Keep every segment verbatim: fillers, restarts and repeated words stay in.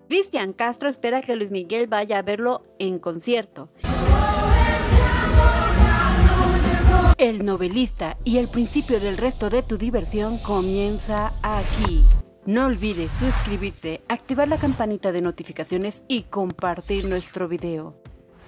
Cristian Castro espera que Luis Miguel vaya a verlo en concierto. El novelista y el principio del resto de tu diversión comienza aquí. No olvides suscribirte, activar la campanita de notificaciones y compartir nuestro video.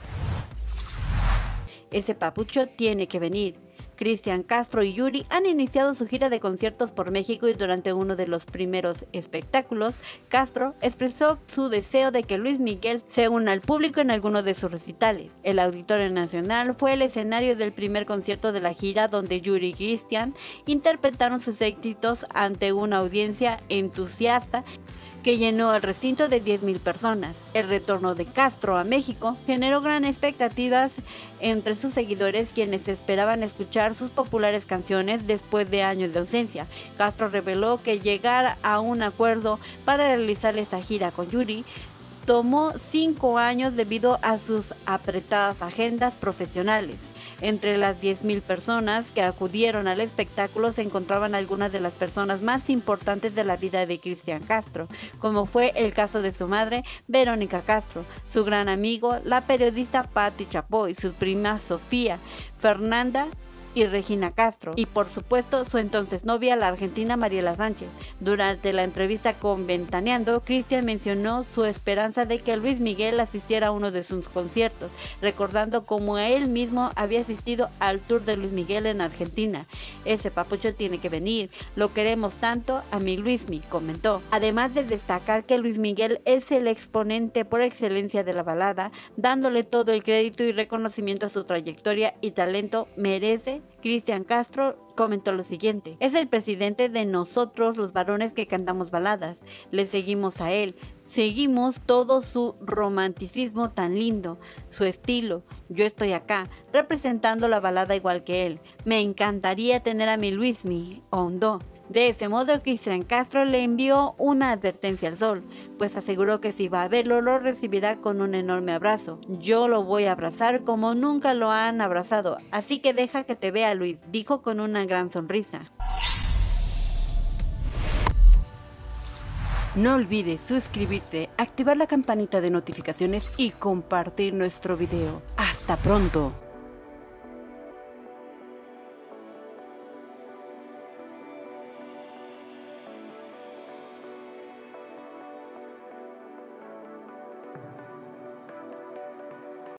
Ese papucho tiene que venir. Cristian Castro y Yuri han iniciado su gira de conciertos por México y durante uno de los primeros espectáculos, Castro expresó su deseo de que Luis Miguel se una al público en alguno de sus recitales. El Auditorio Nacional fue el escenario del primer concierto de la gira, donde Yuri y Cristian interpretaron sus éxitos ante una audiencia entusiasta que llenó el recinto de diez mil personas. El retorno de Castro a México generó gran expectativas entre sus seguidores, quienes esperaban escuchar sus populares canciones después de años de ausencia. Castro reveló que llegar a un acuerdo para realizar esta gira con Yuri tomó cinco años debido a sus apretadas agendas profesionales. Entre las diez mil personas que acudieron al espectáculo se encontraban algunas de las personas más importantes de la vida de Cristian Castro, como fue el caso de su madre, Verónica Castro, su gran amigo, la periodista Patti Chapoy, su prima Sofía, Fernanda y Regina Castro, y por supuesto su entonces novia, la argentina Mariela Sánchez. Durante la entrevista con Ventaneando, Cristian mencionó su esperanza de que Luis Miguel asistiera a uno de sus conciertos, recordando cómo él mismo había asistido al tour de Luis Miguel en Argentina. Ese papucho tiene que venir, lo queremos tanto a mi Luismi, comentó. Además de destacar que Luis Miguel es el exponente por excelencia de la balada, dándole todo el crédito y reconocimiento a su trayectoria y talento merece. Cristian Castro comentó lo siguiente: es el presidente de nosotros los varones que cantamos baladas, le seguimos a él, seguimos todo su romanticismo tan lindo, su estilo. Yo estoy acá, representando la balada igual que él, me encantaría tener a mi Luismi, ahondó. De ese modo, Cristian Castro le envió una advertencia al Sol, pues aseguró que si va a verlo, lo recibirá con un enorme abrazo. Yo lo voy a abrazar como nunca lo han abrazado, así que deja que te vea, Luis, dijo con una gran sonrisa. No olvides suscribirte, activar la campanita de notificaciones y compartir nuestro video. ¡Hasta pronto!